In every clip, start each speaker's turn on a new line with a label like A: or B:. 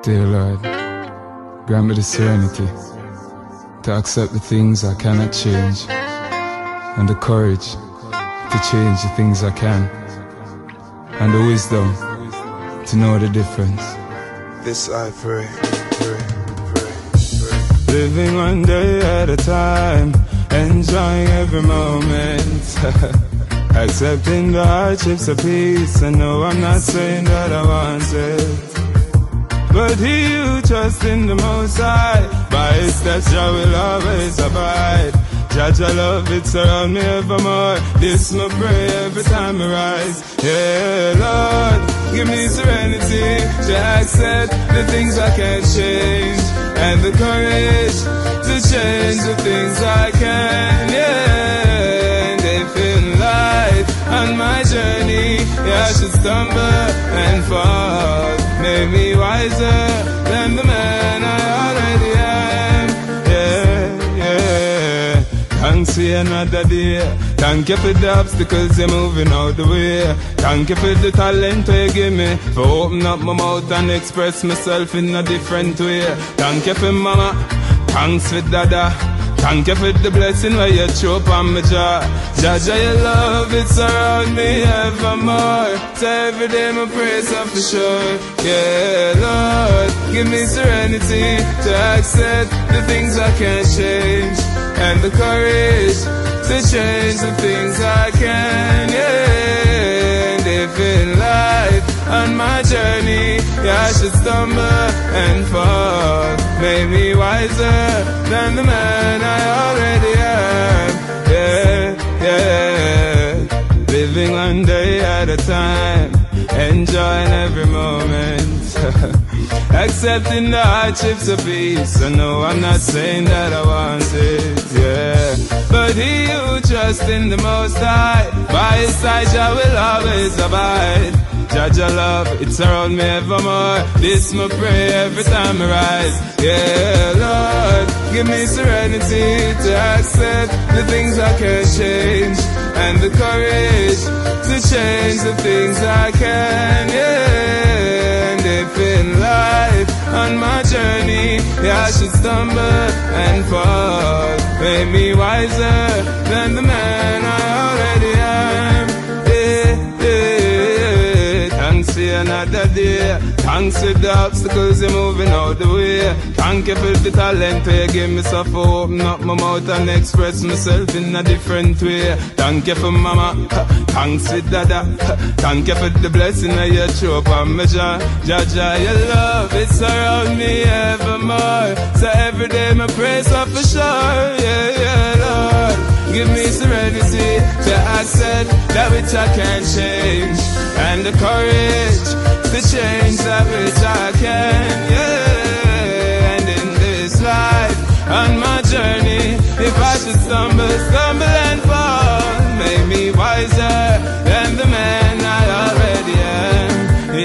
A: Dear Lord, grant me the serenity to accept the things I cannot change, and the courage to change the things I can, and the wisdom to know the difference.
B: This I pray.
A: Living one day at a time, enjoying every moment. Accepting the hardships of peace. I know I'm not saying that I want it, but he who trusts in the Most High, by his steps Jah will always abide. Jah love it surround me evermore. This my prayer every time I rise. Yeah, Lord, give me serenity to accept the things I can't change, and the courage to change the things I can. Yeah, and if in life on my journey, yeah, I should stumble and fall, make me wiser than the man I already am. Yeah. Thanks for another day. Thank you for the obstacles you're moving out the way. Thank you for the talent you give me, for open up my mouth and express myself in a different way. Thank you for mama, thanks for dada. Thank you for the blessing where you throw upon my jaw. Jah, your love, it surround me evermore. So every day my praise up for sure. Yeah, Lord, give me serenity to accept the things I can't change, and the courage to change the things I can. Yeah, and if in life on my journey, yeah, I should stumble and fall, make me wiser than the man I already am. Yeah. Living one day at a time, enjoying every moment. Accepting the hardships of peace. I know I'm not saying that I want it, yeah, but he who trusts in the Most High, by his side Jah will always abide. Jah love, it surround me evermore. This my prayer every time I rise. Yeah, Lord, give me serenity to accept the things I can't change, and the courage to change the things I can. Yeah, and if in life on my journey, yeah, I should stumble and fall, make me wiser than the man I already am. Thanks for another day. Thanks for the obstacles you're moving out the way. Thank you for the talent you give me, so for open up my mouth and express myself in a different way. Thank you for mama, thanks for dada. Thank you for the blessing that you throw upon me, Jah. Jah, your love, it surround me evermore. So every day my praise up for sure. Yeah, Lord, give me serenity to accept that which I can't change, and the courage to change that which I can. Yeah, and in this life on my journey, if I should stumble and fall, make me wiser than the man I already am.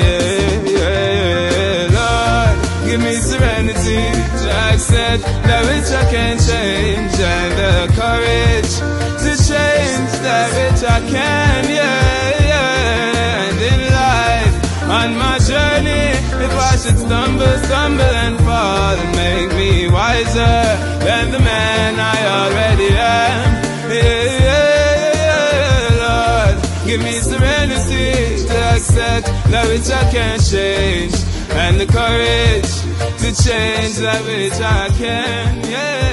A: Yeah, Lord, give me serenity to accept that which I can't change, and the courage to change that which I can. Yeah, and in life on my journey, if I should stumble and fall, make me wiser than the man I already am. Yeah, Lord, give me serenity to accept that which I can't change, and the courage to change that which I can. Yeah.